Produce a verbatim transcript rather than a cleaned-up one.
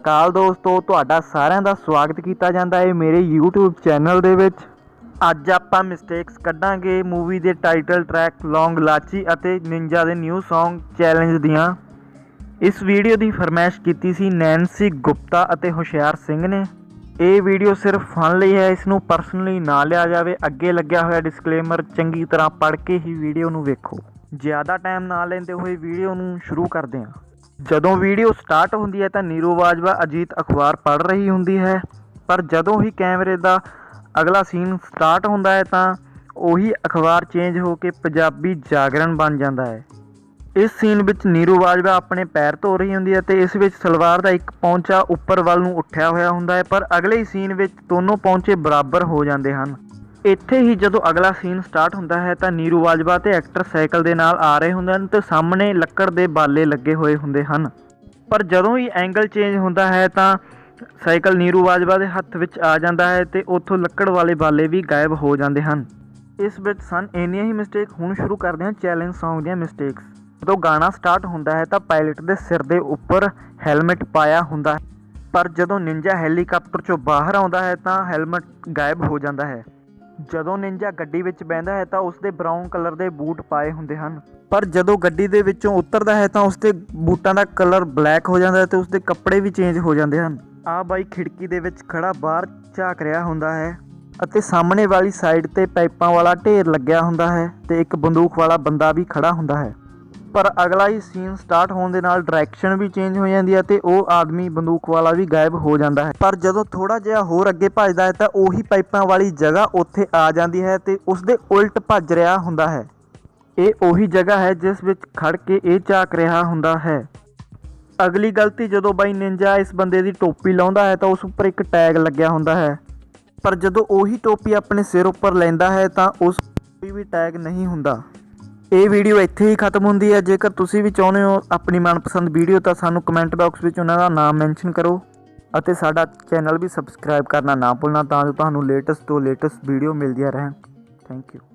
ਅਕਾਲ ਦੋਸਤੋ, ਤੁਹਾਡਾ ਸਾਰਿਆਂ ਦਾ ਸਵਾਗਤ ਕੀਤਾ ਜਾਂਦਾ ਹੈ ਮੇਰੇ YouTube ਚੈਨਲ ਦੇ ਵਿੱਚ। ਅੱਜ ਆਪਾਂ ਮਿਸਟੇਕਸ ਕੱਢਾਂਗੇ ਮੂਵੀ ਦੇ ਟਾਈਟਲ ਟਰੈਕ ਲੌਂਗ ਲਾਚੀ ਅਤੇ ਨਿੰਜਾ ਦੇ ਨਿਊ ਸੌਂਗ ਚੈਲੰਜ ਦੀਆਂ। ਇਸ ਵੀਡੀਓ ਦੀ ਫਰਮਾਇਸ਼ ਕੀਤੀ ਸੀ ਨੈਂਸੀ ਗੁਪਤਾ ਅਤੇ ਹੁਸ਼ਿਆਰ ਸਿੰਘ ਨੇ। ਇਹ ਵੀਡੀਓ ਸਿਰਫ ਫਨ ਲਈ ਹੈ, ਇਸ ਨੂੰ ਪਰਸਨਲੀ ਨਾ ਲਿਆ ਜਾਵੇ। ਅੱਗੇ ਲੱਗਿਆ ਹੋਇਆ ਡਿਸਕਲੇਮਰ ਚੰਗੀ ਤਰ੍ਹਾਂ ਪੜ੍ਹ ਕੇ ਹੀ ਵੀਡੀਓ ਨੂੰ ਵੇਖੋ। ज़्यादा टाइम ना लेंदे हुए वीडियो नूं शुरू करते हैं। जदों वीडियो स्टार्ट होंदी है तो नीरू बाजवा अजीत अखबार पढ़ रही होंदी है, पर जदों ही कैमरे का अगला सीन स्टार्ट होंदा है तो उही अखबार चेंज होकर पंजाबी जागरण बन जाता है। इस सीन विच नीरू बाजवा अपने पैर धो रही होंदी है तो इस विच सलवार का एक पौंचा उपर वाल नूं उठिया होया होंदा है, पर अगले सीन विच दोनों पौंचे बराबर हो जाते हैं। ਇੱਥੇ ही जो अगला सीन स्टार्ट होंदा है तो नीरू बाजवा ते एक्टर साइकिल दे नाल आ रहे होंदे हन ते सामने लक्कड़ दे बाले लगे हुए होंदे हन, पर जदों ही एंगल चेंज होंदा है तो साइकिल नीरू बाजवा दे हत्थ विच आ जांदा है ते उत्थों लक्कड़ वाले बाले भी गायब हो जाते हैं। इस विच सन इन्नियां ही मिसटेक। हुण शुरू करदे हां चैलेंज सॉन्ग दीयां मिसटेक्स। जदों गाना स्टार्ट होंदा है तो पायलट दे सिर दे उपर हैलमेट पाया होंदा है, पर जदों निंजा हैलीकाप्टर चों बाहर आउंदा है तो हैलमेट गायब हो जाता है। ਜਦੋਂ ਨਿੰਜਾ ਗੱਡੀ ਵਿੱਚ ਬਹਿੰਦਾ ਹੈ ਤਾਂ ਉਸਦੇ ਬਰਾਊਨ ਕਲਰ ਦੇ ਬੂਟ ਪਾਏ ਹੁੰਦੇ ਹਨ, ਪਰ ਜਦੋਂ ਗੱਡੀ ਦੇ ਵਿੱਚੋਂ ਉਤਰਦਾ ਹੈ ਤਾਂ ਉਸਦੇ ਬੂਟਾਂ ਦਾ ਕਲਰ ਬਲੈਕ ਹੋ ਜਾਂਦਾ ਹੈ ਤੇ ਉਸਦੇ ਕੱਪੜੇ ਵੀ ਚੇਂਜ ਹੋ ਜਾਂਦੇ ਹਨ। ਆ ਬਾਈ ਖਿੜਕੀ ਦੇ ਵਿੱਚ ਖੜਾ ਬਾਹਰ ਝਾਕ ਰਿਹਾ ਹੁੰਦਾ ਹੈ ਅਤੇ ਸਾਹਮਣੇ ਵਾਲੀ ਸਾਈਡ ਤੇ ਪਾਈਪਾਂ ਵਾਲਾ ਢੇਰ ਲੱਗਿਆ ਹੁੰਦਾ ਹੈ ਤੇ ਇੱਕ ਬੰਦੂਕ ਵਾਲਾ ਬੰਦਾ ਵੀ ਖੜਾ ਹੁੰਦਾ ਹੈ। पर अगला ही सीन स्टार्ट होने दे नाल डायरैक्शन भी चेंज हो जाती है तो वह आदमी बंदूक वाला भी गायब हो जाता है। पर जदों थोड़ा जिहा होर अगे भजदा है तो उही पाइपां वाली जगह उत्थे आ जाती है तो उसदे उल्ट भज रहा हुंदा है। ये उही जगह है जिस विच खड़ के ये झाक रहा हुंदा है। अगली गलती जदों बाई निंजा इस बंदे की टोपी लाउंदा है तो उस उपर एक टैग लग्या हुंदा है, पर जदों उही टोपी अपने सिर उपर लैंदा है तो उस कोई भी टैग नहीं हुंदा। ਇਹ ਵੀਡੀਓ ਇੱਥੇ ਹੀ ਖਤਮ ਹੁੰਦੀ ਹੈ। ਜੇਕਰ ਤੁਸੀਂ ਵੀ ਚਾਹੁੰਦੇ ਹੋ ਆਪਣੀ ਮਨਪਸੰਦ ਵੀਡੀਓ ਤਾਂ ਸਾਨੂੰ ਕਮੈਂਟ ਬਾਕਸ ਵਿੱਚ ਉਹਨਾਂ ਦਾ ਨਾਮ ਮੈਂਸ਼ਨ ਕਰੋ ਅਤੇ ਸਾਡਾ ਚੈਨਲ ਵੀ ਸਬਸਕ੍ਰਾਈਬ ਕਰਨਾ ਨਾ ਭੁੱਲਣਾ ਤਾਂ ਜੋ ਤੁਹਾਨੂੰ ਲੇਟੈਸਟ ਤੋਂ ਲੇਟੈਸਟ ਵੀਡੀਓ ਮਿਲਦੀਆਂ ਰਹਿਣ। Thank you.